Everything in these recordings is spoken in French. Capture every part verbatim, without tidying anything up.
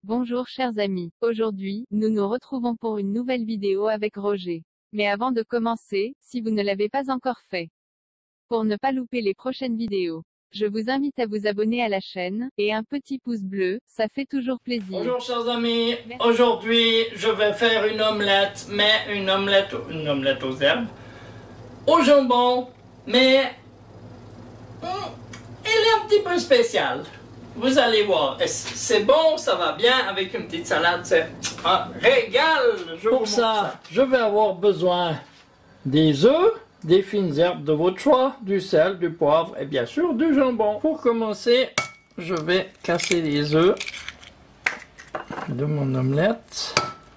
Bonjour chers amis, aujourd'hui, nous nous retrouvons pour une nouvelle vidéo avec Roger. Mais avant de commencer, si vous ne l'avez pas encore fait, pour ne pas louper les prochaines vidéos, je vous invite à vous abonner à la chaîne, et un petit pouce bleu, ça fait toujours plaisir. Bonjour chers amis, aujourd'hui je vais faire une omelette, mais une omelette, une omelette aux herbes, au jambon, mais hum, elle est un petit peu spéciale. Vous allez voir, c'est bon, ça va bien, avec une petite salade, c'est un régal. Je Pour ça, ça, je vais avoir besoin des œufs, des fines herbes de votre choix, du sel, du poivre et bien sûr du jambon. Pour commencer, je vais casser les œufs de mon omelette.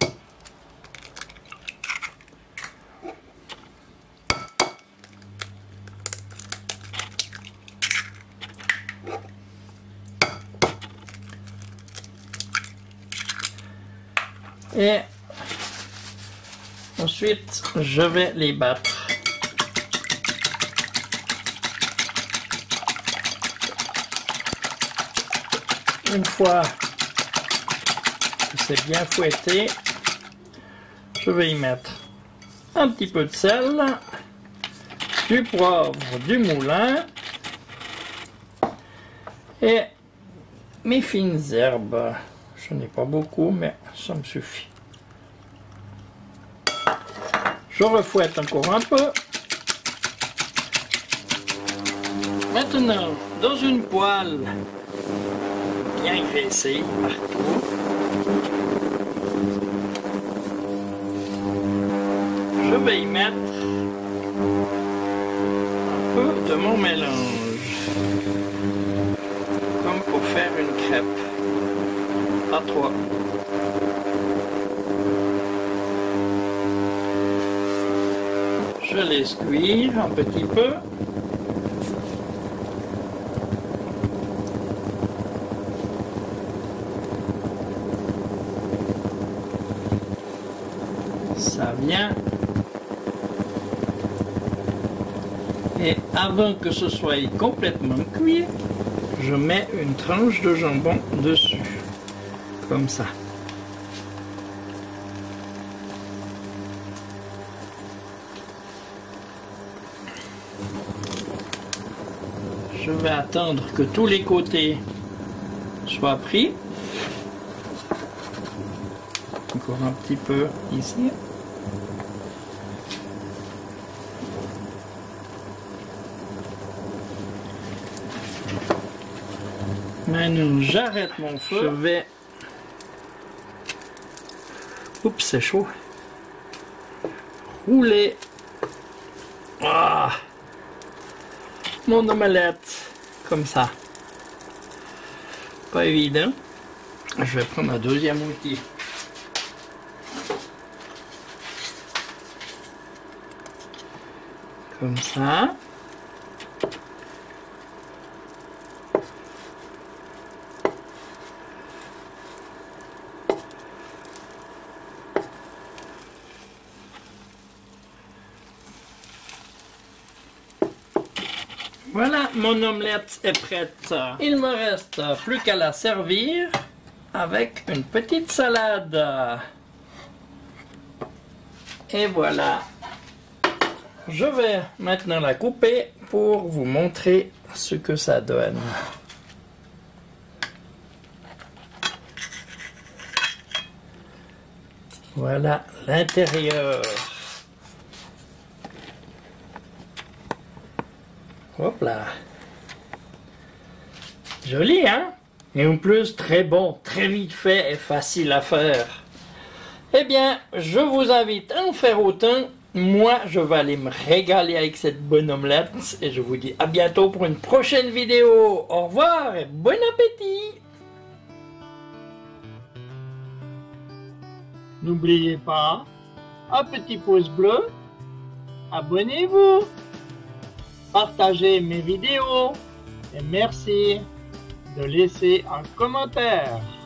Et ensuite, je vais les battre. Une fois que c'est bien fouetté, je vais y mettre un petit peu de sel, du poivre du moulin et mes fines herbes. Je n'ai pas beaucoup, mais ça me suffit. Je refouette encore un peu. Maintenant, dans une poêle bien graissée partout, je vais y mettre un peu de mon mélange, comme pour faire une crêpe. À trois. Je laisse cuire un petit peu. Ça vient. Et avant que ce soit complètement cuit, je mets une tranche de jambon dessus. Comme ça. Je vais attendre que tous les côtés soient pris. Encore un petit peu ici. Maintenant, j'arrête mon feu. Je vais Oups, c'est chaud. Rouler. Ah, mon omelette. Comme ça. Pas évident. Je vais prendre un deuxième outil. Comme ça. Voilà, mon omelette est prête. Il me reste plus qu'à la servir avec une petite salade. Et voilà. Je vais maintenant la couper pour vous montrer ce que ça donne. Voilà l'intérieur. Hop là. Joli, hein? Et en plus, très bon, très vite fait et facile à faire. Eh bien, je vous invite à en faire autant. Moi, je vais aller me régaler avec cette bonne omelette. Et je vous dis à bientôt pour une prochaine vidéo. Au revoir et bon appétit! N'oubliez pas, un petit pouce bleu. Abonnez-vous. Partagez mes vidéos et merci de laisser un commentaire.